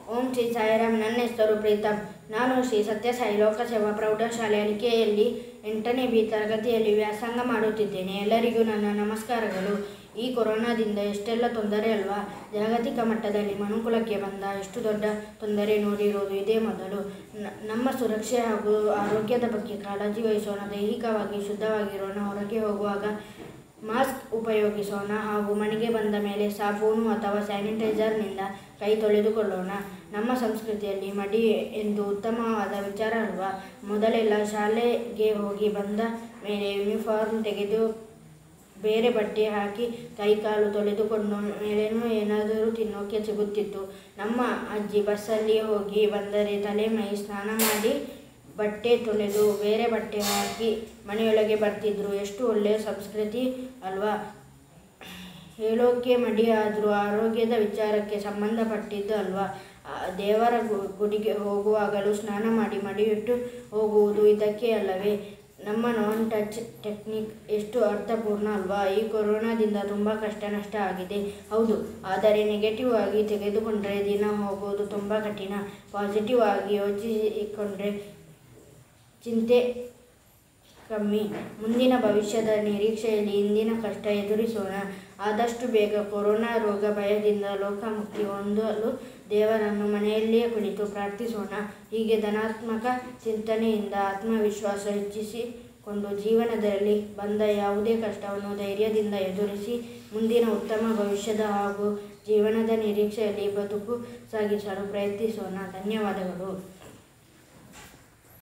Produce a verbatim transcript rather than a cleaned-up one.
ಓಂ ಶ್ರೀ ಸಾಯಿರಾಮ್. ನನ್ನ ಹೆಸರು ಪ್ರೀತಮ್. ನಾನು ಶ್ರೀ ಸತ್ಯಸಾಯಿ ಲೋಕಸೇವಾ ಪ್ರೌಢಶಾಲೆ ಅಲಿಕೆಯಲ್ಲಿ ಎಂಟನೇ ಬಿ ತರಗತಿಯಲ್ಲಿ ವ್ಯಾಸಂಗ ಮಾಡುತ್ತಿದ್ದೇನೆ. ಎಲ್ಲರಿಗೂ ನನ್ನ ನಮಸ್ಕಾರಗಳು. ಈ ಕೊರೋನಾದಿಂದ ಎಷ್ಟೆಲ್ಲ ತೊಂದರೆ ಅಲ್ವಾ. ಜಾಗತಿಕ ಮಟ್ಟದಲ್ಲಿ ಮನುಕುಲಕ್ಕೆ ಬಂದ ಎಷ್ಟು ದೊಡ್ಡ ತೊಂದರೆ ನೋಡಿರುವುದು ಇದೇ ಮೊದಲು. ನಮ್ಮ ಸುರಕ್ಷೆ ಹಾಗೂ ಆರೋಗ್ಯದ ಬಗ್ಗೆ ಕಾಳಜಿ ವಹಿಸೋಣ. ದೈಹಿಕವಾಗಿ ಶುದ್ಧವಾಗಿರೋಣ. ಹೊರಗೆ ಹೋಗುವಾಗ ಮಾಸ್ಕ್ ಉಪಯೋಗಿಸೋಣ ಹಾಗೂ ಮನೆಗೆ ಬಂದ ಮೇಲೆ ಸಾಬೂನು ಅಥವಾ ಸ್ಯಾನಿಟೈಸರ್ನಿಂದ ಕೈ ತೊಳೆದುಕೊಳ್ಳೋಣ. ನಮ್ಮ ಸಂಸ್ಕೃತಿಯಲ್ಲಿ ಮಡಿ ಎಂದು ಉತ್ತಮವಾದ ವಿಚಾರ ಅಲ್ವಾ. ಮೊದಲೆಲ್ಲ ಶಾಲೆಗೆ ಹೋಗಿ ಬಂದ ಮೇಲೆ ಯೂನಿಫಾರ್ಮ್ ತೆಗೆದು ಬೇರೆ ಬಟ್ಟೆ ಹಾಕಿ ಕೈ ಕಾಲು ತೊಳೆದುಕೊಂಡು ಮೇಲೇನೂ ಏನಾದರೂ ತಿನ್ನೋಕೆ ಸಿಗುತ್ತಿತ್ತು. ನಮ್ಮ ಅಜ್ಜಿ ಬಸ್ಸಲ್ಲಿ ಹೋಗಿ ಬಂದರೆ ತಲೆ ಮೈ ಸ್ನಾನ ಮಾಡಿ ಬಟ್ಟೆ ತೊಳೆದು ಬೇರೆ ಬಟ್ಟೆ ಹಾಕಿ ಮನೆಯೊಳಗೆ ಬರ್ತಿದ್ರು. ಎಷ್ಟು ಒಳ್ಳೆಯ ಸಂಸ್ಕೃತಿ ಅಲ್ವಾ. ಹೇಳೋಕೆ ಮಡಿ ಆದರೂ ಆರೋಗ್ಯದ ವಿಚಾರಕ್ಕೆ ಸಂಬಂಧಪಟ್ಟಿದ್ದು ಅಲ್ವಾ. ದೇವರ ಗುಡಿಗೆ ಹೋಗುವಾಗಲೂ ಸ್ನಾನ ಮಾಡಿ ಮಡಿಯಿಟ್ಟು ಹೋಗುವುದು ಇದಕ್ಕೆ ಅಲ್ಲವೇ. ನಮ್ಮ ನಾನ್ ಟಚ್ ಟೆಕ್ನಿಕ್ ಎಷ್ಟು ಅರ್ಥಪೂರ್ಣ ಅಲ್ವಾ. ಈ ಕೊರೋನಾದಿಂದ ತುಂಬ ಕಷ್ಟ ನಷ್ಟ ಆಗಿದೆ ಹೌದು, ಆದರೆ ನೆಗೆಟಿವ್ ಆಗಿ ತೆಗೆದುಕೊಂಡ್ರೆ ದಿನ ಹೋಗೋದು ತುಂಬ ಕಠಿಣ. ಪಾಸಿಟಿವ್ ಆಗಿ ಯೋಚಿಸಿಕೊಂಡ್ರೆ ಚಿಂತೆ ಕಮ್ಮಿ. ಮುಂದಿನ ಭವಿಷ್ಯದ ನಿರೀಕ್ಷೆಯಲ್ಲಿ ಇಂದಿನ ಕಷ್ಟ ಎದುರಿಸೋಣ. ಆದಷ್ಟು ಬೇಗ ಕೊರೋನಾ ರೋಗ ಭಯದಿಂದ ಲೋಕಮುಕ್ತಿ ಹೊಂದಲು ದೇವರನ್ನು ಮನೆಯಲ್ಲಿಯೇ ಕುಳಿತು ಪ್ರಾರ್ಥಿಸೋಣ. ಹೀಗೆ ಧನಾತ್ಮಕ ಚಿಂತನೆಯಿಂದ ಆತ್ಮವಿಶ್ವಾಸ ಹೆಚ್ಚಿಸಿಕೊಂಡು ಜೀವನದಲ್ಲಿ ಬಂದ ಯಾವುದೇ ಕಷ್ಟವನ್ನು ಧೈರ್ಯದಿಂದ ಎದುರಿಸಿ ಮುಂದಿನ ಉತ್ತಮ ಭವಿಷ್ಯದ ಹಾಗೂ ಜೀವನದ ನಿರೀಕ್ಷೆಯಲ್ಲಿ ಬದುಕು ಸಾಗಿಸಲು ಪ್ರಯತ್ನಿಸೋಣ. ಧನ್ಯವಾದಗಳು.